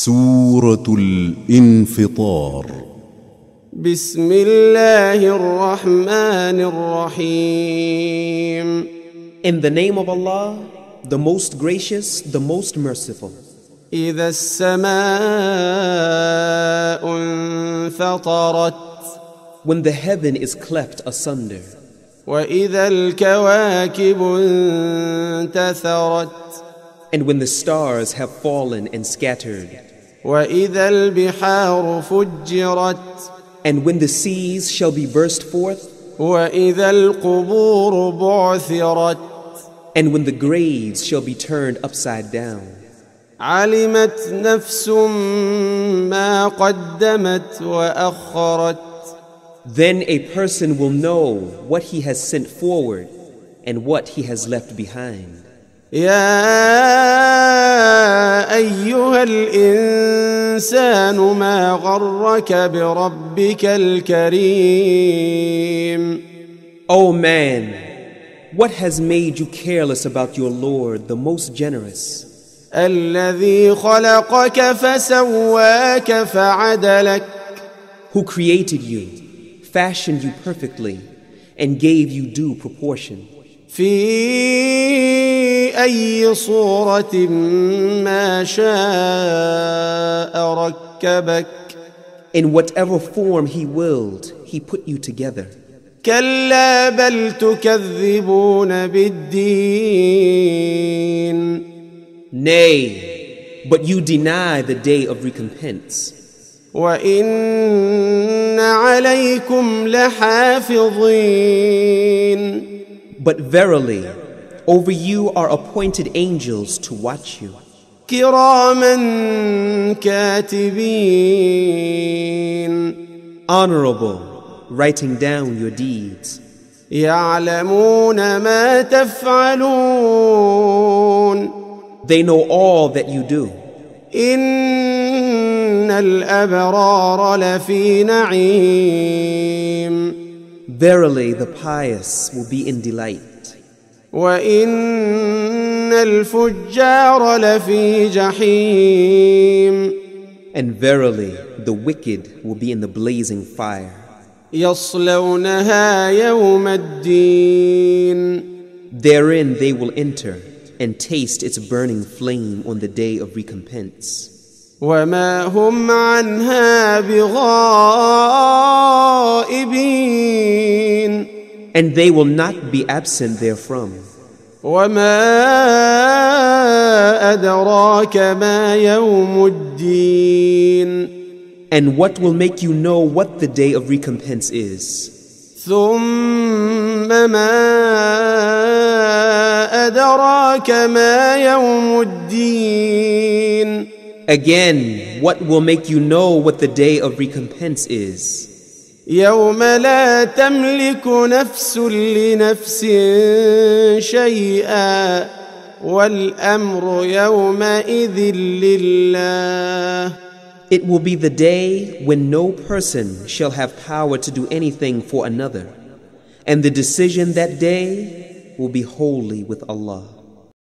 سورة الانفطار. بسم الله الرحمن الرحيم. In the name of Allah, the most gracious, the most merciful. إذا السماء انفطرت. When the heaven is cleft asunder. وإذا الكواكب انتثرت. And when the stars have fallen and scattered. وإذا البحار فجرت. And when the seas shall be burst forth. وإذا القبور بعثرت. And when the graves shall be turned upside down. علمت نفس ما قدمت وأخرت. Then a person will know what he has sent forward and what he has left behind. يا أيها الإنسان ما غرك بربك الكريم. O man, what has made you careless about your Lord, the most generous? الذي خلقك فسواك فعدلك. Who created you, fashioned you perfectly, and gave you due proportion. في أي صورة ما شاء ركبك. In whatever form he willed, he put you together. كلا بل تكذبون بالدين. Nay, but you deny the day of recompense. وإن عليكم لحافظين. But verily, over you are appointed angels to watch you. كراما كاتبين. Honorable, writing down your deeds. يعلمون ما تفعلون. They know all that you do. إن الأبرار لفي نعيم. Verily, the pious will be in delight. وإن الفجار لفي جحيم. And verily, the wicked will be in the blazing fire. يصلونها يوم الدين. Therein they will enter and taste its burning flame on the day of recompense. وما هم عنها بغائبين. And they will not be absent therefrom. وما أدراك ما يوم الدين. And what will make you know what the day of recompense is? ثم ما أدراك ما يوم الدين. Again, what will make you know what the day of recompense is? يوم لا تملك نفس لنفس شيئا والأمر يومئذ لله. It will be the day when no person shall have power to do anything for another, and the decision that day will be wholly with Allah.